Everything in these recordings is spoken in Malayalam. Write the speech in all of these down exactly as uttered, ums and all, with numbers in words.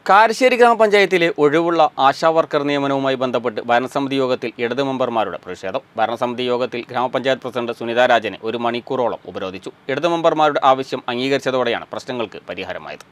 കാരശ്ശേരി ഗ്രാമപഞ്ചായത്തിലെ ഒഴിവുള്ള ആശാവർക്കർ നിയമനവുമായി ബന്ധപ്പെട്ട് ഭരണസമിതി യോഗത്തിൽ ഇടത് മെമ്പർമാരുടെ പ്രതിഷേധം. ഭരണസമിതി യോഗത്തിൽ ഗ്രാമപഞ്ചായത്ത് പ്രസിഡന്റ് സുനിത രാജനെ ഒരു മണിക്കൂറോളം ഉപരോധിച്ചു. ഇടത് മെമ്പർമാരുടെ ആവശ്യം അംഗീകരിച്ചതോടെയാണ് പ്രശ്നങ്ങൾക്ക് പരിഹാരമായത്.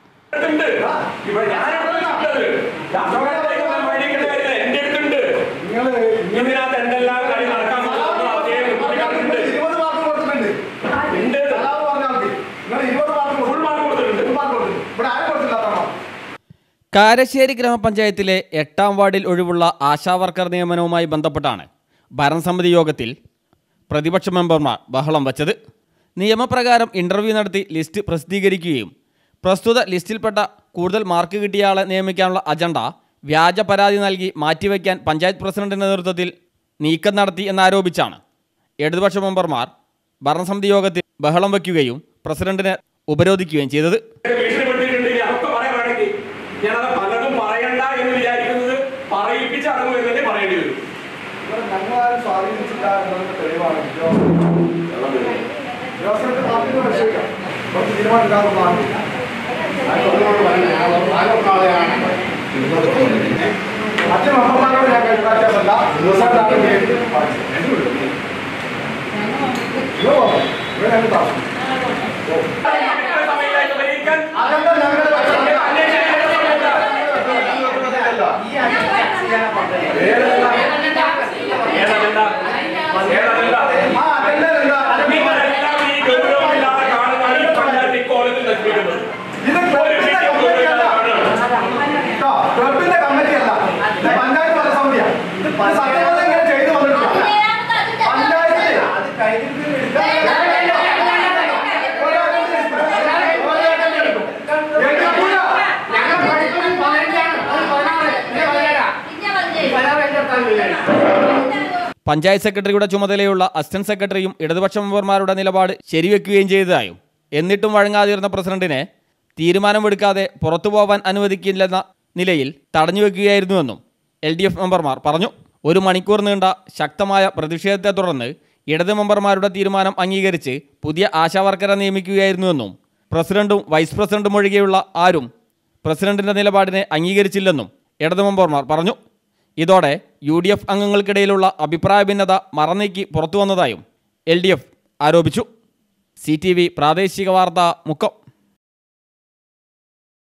കാരശ്ശേരി ഗ്രാമപഞ്ചായത്തിലെ എട്ടാം വാർഡിൽ ഒഴിവുള്ള ആശാവർക്കർ നിയമനവുമായി ബന്ധപ്പെട്ടാണ് ഭരണസമിതി യോഗത്തിൽ പ്രതിപക്ഷ മെമ്പർമാർ ബഹളം വച്ചത്. നിയമപ്രകാരം ഇൻ്റർവ്യൂ നടത്തി ലിസ്റ്റ് പ്രസിദ്ധീകരിക്കുകയും പ്രസ്തുത ലിസ്റ്റിൽപ്പെട്ട കൂടുതൽ മാർക്ക് കിട്ടിയ ആളെ നിയമിക്കാനുള്ള അജണ്ട വ്യാജ പരാതി നൽകി മാറ്റിവെക്കാൻ പഞ്ചായത്ത് പ്രസിഡന്റിൻ്റെ നേതൃത്വത്തിൽ നീക്കം നടത്തി എന്നാരോപിച്ചാണ് ഇടതുപക്ഷ മെമ്പർമാർ ഭരണസമിതി യോഗത്തിൽ ബഹളം വയ്ക്കുകയും പ്രസിഡന്റിനെ ഉപരോധിക്കുകയും ചെയ്തത്. ഞാനത് പലതും പറയണ്ട എന്ന് വിചാരിക്കുന്നത് പറയിപ്പിച്ചടങ്ങും എന്നല്ലേ പറയേണ്ടി വരും. ഞങ്ങളാരും സ്വാധീനിച്ചില്ല എന്നതിന്റെ തെളിവാണ് മറ്റു മെമ്പർമാരോട് ഞാൻ കൈകാര്യമല്ല പഞ്ചായത്ത് സെക്രട്ടറിയുടെ ചുമതലയുള്ള അസിസ്റ്റന്റ് സെക്രട്ടറിയും ഇടതുപക്ഷ മെമ്പർമാരുടെ നിലപാട് ശരിവെക്കുകയും ചെയ്തതായും എന്നിട്ടും വഴങ്ങാതിരുന്ന പ്രസിഡന്റിനെ തീരുമാനമെടുക്കാതെ പുറത്തുപോകാൻ അനുവദിക്കില്ലെന്ന നിലയിൽ തടഞ്ഞുവെക്കുകയായിരുന്നുവെന്നും എൽ ഡി എഫ് മെമ്പർമാർ പറഞ്ഞു. ഒരു മണിക്കൂർ നീണ്ട ശക്തമായ പ്രതിഷേധത്തെ തുടർന്ന് ഇടത് മെമ്പർമാരുടെ തീരുമാനം അംഗീകരിച്ച് പുതിയ ആശാവർക്കറെ നിയമിക്കുകയായിരുന്നുവെന്നും പ്രസിഡന്റും വൈസ് പ്രസിഡന്റും ഒഴികെയുള്ള ആരും പ്രസിഡന്റിൻ്റെ നിലപാടിനെ അംഗീകരിച്ചില്ലെന്നും ഇടത് മെമ്പർമാർ പറഞ്ഞു. ഇതോടെ യു ഡി എഫ് അംഗങ്ങൾക്കിടയിലുള്ള അഭിപ്രായ ഭിന്നത മറനീക്കി പുറത്തുവന്നതായും എൽ ഡി എഫ് ആരോപിച്ചു. സി ടി വി പ്രാദേശിക വാർത്ത മുക്കം.